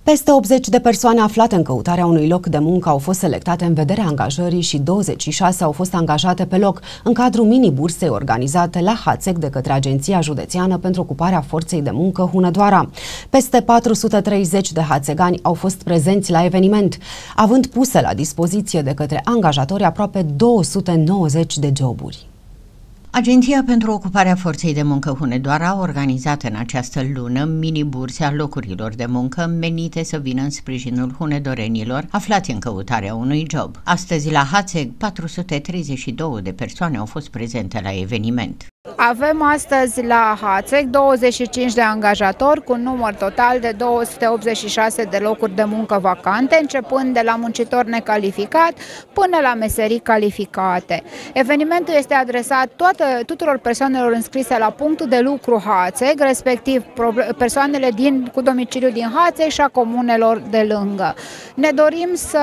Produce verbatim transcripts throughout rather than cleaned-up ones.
Peste optzeci de persoane aflate în căutarea unui loc de muncă au fost selectate în vederea angajării și douăzeci și șase au fost angajate pe loc în cadrul mini-bursei organizate la Hațeg de către Agenția Județeană pentru Ocuparea Forței de Muncă Hunedoara. Peste patru sute treizeci de hațegani au fost prezenți la eveniment, având puse la dispoziție de către angajatori aproape două sute nouăzeci de joburi. Agenția pentru Ocuparea Forței de Muncă Hunedoara a organizat în această lună mini-burse a locurilor de muncă menite să vină în sprijinul hunedorenilor aflați în căutarea unui job. Astăzi la Hațeg, patru sute treizeci și două de persoane au fost prezente la eveniment. Avem astăzi la Hațeg douăzeci și cinci de angajatori cu un număr total de două sute optzeci și șase de locuri de muncă vacante, începând de la muncitor necalificat până la meserii calificate. Evenimentul este adresat toate, tuturor persoanelor înscrise la punctul de lucru Hațeg, respectiv persoanele din, cu domiciliu din Hațeg și a comunelor de lângă. Ne dorim să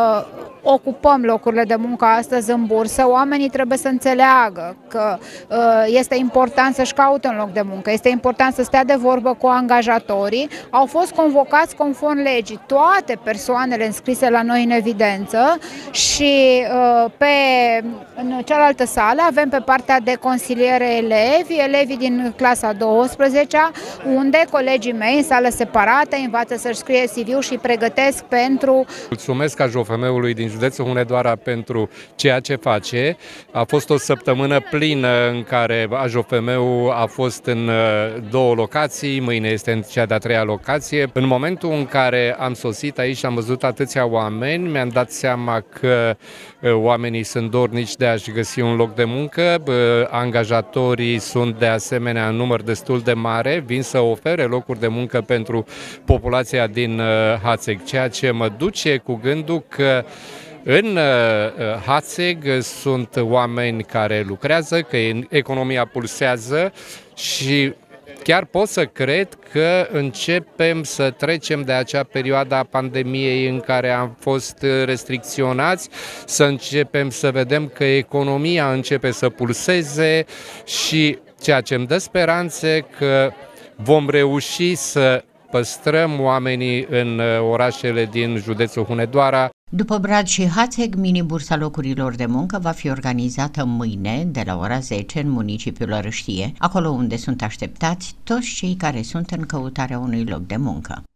ocupăm locurile de muncă astăzi în bursă. Oamenii trebuie să înțeleagă că uh, este important să-și caute un loc de muncă, este important să stea de vorbă cu angajatorii. Au fost convocați conform legii toate persoanele înscrise la noi în evidență și uh, pe, în cealaltă sală avem pe partea de consiliere elevi, elevii din clasa a douăsprezecea, unde colegii mei în sală separată învață să-și scrie C V-ul și pregătesc pentru... Mulțumesc A J O F M-ului din județul Hunedoara pentru ceea ce face. A fost o săptămână plină în care A J O F M-ul a fost în două locații, mâine este în cea de-a treia locație. În momentul în care am sosit aici și am văzut atâția oameni, mi-am dat seama că oamenii sunt dornici de a-și găsi un loc de muncă, angajatorii sunt de asemenea în număr destul de mare, vin să ofere locuri de muncă pentru populația din Hațeg, ceea ce mă duce cu gândul că în Hațeg sunt oameni care lucrează, că economia pulsează și chiar pot să cred că începem să trecem de acea perioadă a pandemiei în care am fost restricționați, să începem să vedem că economia începe să pulseze și ceea ce îmi dă speranțe că vom reuși să păstrăm oamenii în orașele din județul Hunedoara. După Brad și Hațeg, mini-bursa locurilor de muncă va fi organizată mâine de la ora zece în municipiul Orăștie, acolo unde sunt așteptați toți cei care sunt în căutarea unui loc de muncă.